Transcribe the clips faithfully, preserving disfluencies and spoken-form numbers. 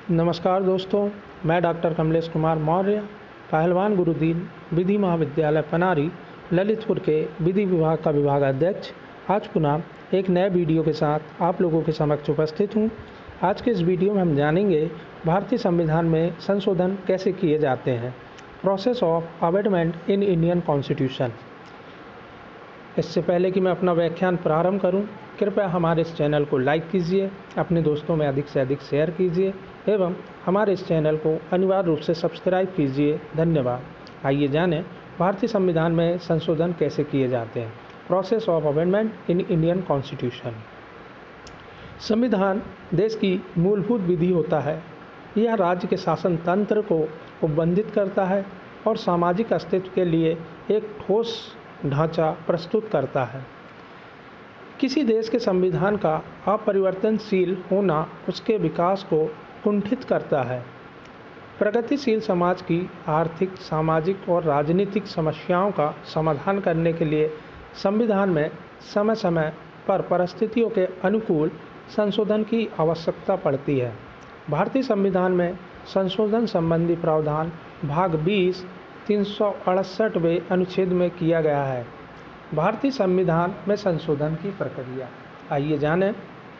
नमस्कार दोस्तों, मैं डॉक्टर कमलेश कुमार मौर्य, पहलवान गुरुदीन विधि महाविद्यालय पनारी ललितपुर के विधि विभाग का विभाग अध्यक्ष आज पुनः एक नए वीडियो के साथ आप लोगों के समक्ष उपस्थित हूं। आज के इस वीडियो में हम जानेंगे भारतीय संविधान में संशोधन कैसे किए जाते हैं, process of amendment in Indian constitution. इससे पहले कि मैं अपना व्याख्यान प्रारंभ करूं, कृपया हमारे इस चैनल को लाइक कीजिए, अपने दोस्तों में अधिक से अधिक शेयर कीजिए एवं हमारे इस चैनल को अनिवार्य रूप से सब्सक्राइब कीजिए। धन्यवाद। आइए जानें भारतीय संविधान में संशोधन कैसे किए जाते हैं, process of amendment in Indian constitution. संविधान देश की मूलभूत विधि होता है। यह राज्य के शासन तंत्र को उपबंधित करता है और सामाजिक अस्तित्व के लिए एक ठोस ढांचा प्रस्तुत करता है। किसी देश के संविधान का अपरिवर्तनशील होना उसके विकास को कुंठित करता है। प्रगतिशील समाज की आर्थिक, सामाजिक और राजनीतिक समस्याओं का समाधान करने के लिए संविधान में समय समय पर परिस्थितियों के अनुकूल संशोधन की आवश्यकता पड़ती है। भारतीय संविधान में संशोधन संबंधी प्रावधान भाग बीस तीन सौ अड़सठवें अनुच्छेद में किया गया है। भारतीय संविधान में संशोधन की प्रक्रिया आइए जानें।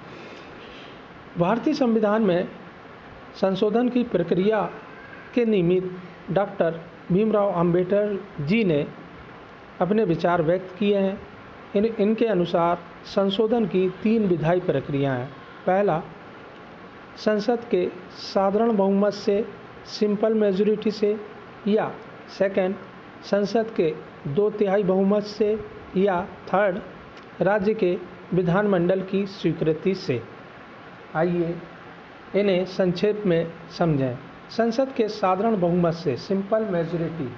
भारतीय संविधान में संशोधन की प्रक्रिया के निमित्त डॉक्टर भीमराव अंबेडकर जी ने अपने विचार व्यक्त किए हैं। इन इनके अनुसार संशोधन की तीन विधायी प्रक्रियाएं हैं। पहला, संसद के साधारण बहुमत से, सिंपल मेजॉरिटी से, या सेकंड, संसद के दो तिहाई बहुमत से, या थर्ड, राज्य के विधानमंडल की स्वीकृति से। आइए इन्हें संक्षेप में समझें। संसद के साधारण बहुमत से, सिंपल मेजॉरिटी,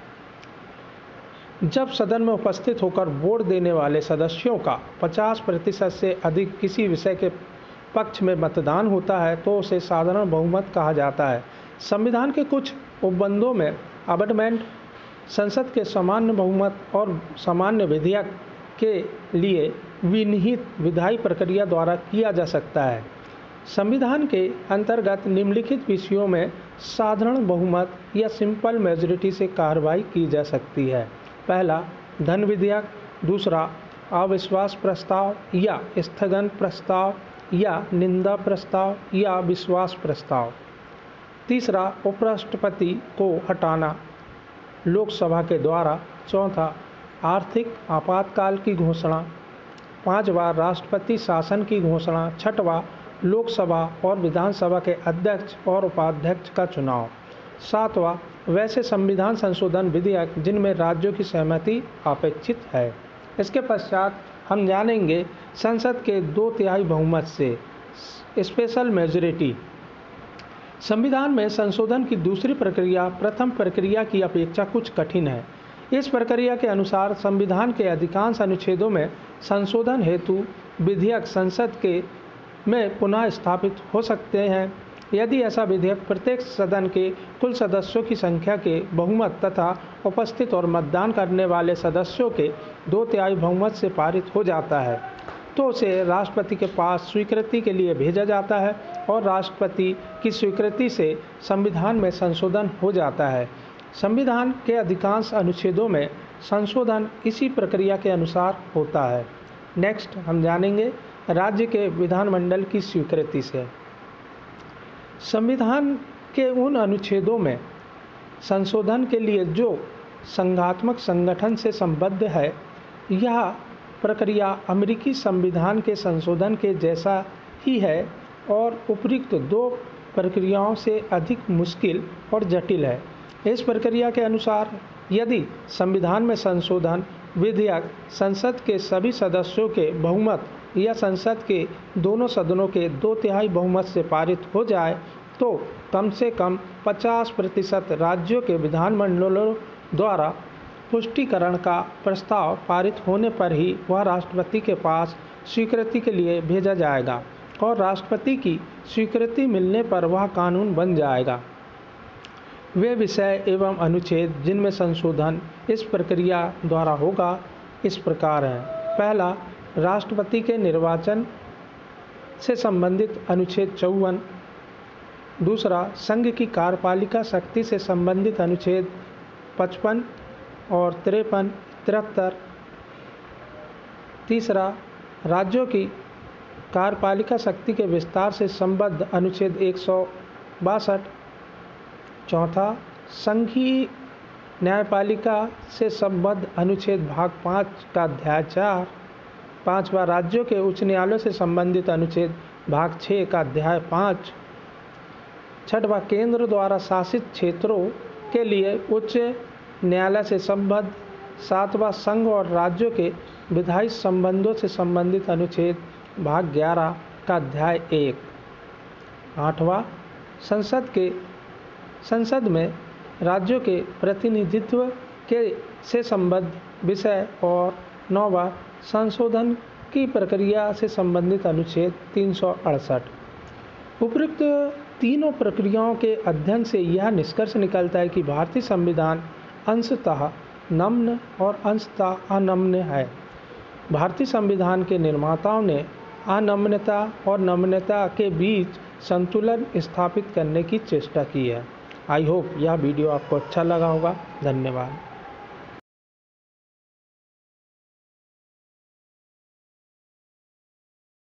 जब सदन में उपस्थित होकर वोट देने वाले सदस्यों का पचास प्रतिशत से अधिक किसी विषय के पक्ष में मतदान होता है तो उसे साधारण बहुमत कहा जाता है। संविधान के कुछ उपबंधों में अमेंडमेंट संसद के सामान्य बहुमत और सामान्य विधेयक के लिए विनिहित विधायी प्रक्रिया द्वारा किया जा सकता है। संविधान के अंतर्गत निम्नलिखित विषयों में साधारण बहुमत या सिंपल मेजॉरिटी से कार्रवाई की जा सकती है। पहला, धन विधेयक। दूसरा, अविश्वास प्रस्ताव या स्थगन प्रस्ताव या निंदा प्रस्ताव या विश्वास प्रस्ताव। तीसरा, उपराष्ट्रपति को हटाना लोकसभा के द्वारा। चौथा, आर्थिक आपातकाल की घोषणा। पांचवा, राष्ट्रपति शासन की घोषणा। छठवां, लोकसभा और विधानसभा के अध्यक्ष और उपाध्यक्ष का चुनाव। सातवां, वैसे संविधान संशोधन विधेयक जिनमें राज्यों की सहमति अपेक्षित है। इसके पश्चात हम जानेंगे संसद के दो तिहाई बहुमत से, स्पेशल मेजॉरिटी। संविधान में संशोधन की दूसरी प्रक्रिया प्रथम प्रक्रिया की अपेक्षा कुछ कठिन है। इस प्रक्रिया के अनुसार संविधान के अधिकांश अनुच्छेदों में संशोधन हेतु विधेयक संसद के में पुनः स्थापित हो सकते हैं यदि ऐसा विधेयक प्रत्येक सदन के कुल सदस्यों की संख्या के बहुमत तथा उपस्थित और मतदान करने वाले सदस्यों के दो तिहाई बहुमत से पारित हो जाता है, तो उसे राष्ट्रपति के पास स्वीकृति के लिए भेजा जाता है और राष्ट्रपति की स्वीकृति से संविधान में संशोधन हो जाता है। संविधान के अधिकांश अनुच्छेदों में संशोधन इसी प्रक्रिया के अनुसार होता है। नेक्स्ट हम जानेंगे राज्य के विधानमंडल की स्वीकृति से। संविधान के उन अनुच्छेदों में संशोधन के लिए जो संघात्मक संगठन से संबद्ध है, यह प्रक्रिया अमेरिकी संविधान के संशोधन के जैसा ही है और उपयुक्त दो प्रक्रियाओं से अधिक मुश्किल और जटिल है। इस प्रक्रिया के अनुसार यदि संविधान में संशोधन विधेयक संसद के सभी सदस्यों के बहुमत या संसद के दोनों सदनों के दो तिहाई बहुमत से पारित हो जाए तो कम से कम पचास प्रतिशत राज्यों के विधानमंडलों द्वारा पुष्टिकरण का प्रस्ताव पारित होने पर ही वह राष्ट्रपति के पास स्वीकृति के लिए भेजा जाएगा और राष्ट्रपति की स्वीकृति मिलने पर वह कानून बन जाएगा। वे विषय एवं अनुच्छेद जिनमें संशोधन इस प्रक्रिया द्वारा होगा इस प्रकार हैं। पहला, राष्ट्रपति के निर्वाचन से संबंधित अनुच्छेद चौवन। दूसरा, संघ की कार्यपालिका शक्ति से संबंधित अनुच्छेद पचपन और तिरपन तिहत्तर। तीसरा, राज्यों की कार्यपालिका शक्ति के विस्तार से संबद्ध अनुच्छेद एक सौ बासठ। चौथा, संघीय न्यायपालिका से संबद्ध अनुच्छेद भाग पाँच का अध्याय चार। पाँचवा, राज्यों के उच्च न्यायालयों से संबंधित अनुच्छेद भाग छः का अध्याय पाँच। छठवां, केंद्र द्वारा शासित क्षेत्रों के लिए उच्च न्यायालय से संबद्ध। सातवां, संघ और राज्यों के विधायी संबंधों से संबंधित अनुच्छेद भाग ग्यारह का अध्याय एक। आठवां, संसद के संसद में राज्यों के प्रतिनिधित्व के से संबद्ध विषय। और नौवां, संशोधन की प्रक्रिया से संबंधित अनुच्छेद तीन सौ अड़सठ। उपयुक्त तीनों प्रक्रियाओं के अध्ययन से यह निष्कर्ष निकलता है कि भारतीय संविधान अंशतः नम्य और अंशतः अनम्य है। भारतीय संविधान के निर्माताओं ने अनम्यता और नम्यता के बीच संतुलन स्थापित करने की चेष्टा की है। आई होप यह वीडियो आपको अच्छा लगा होगा। धन्यवाद।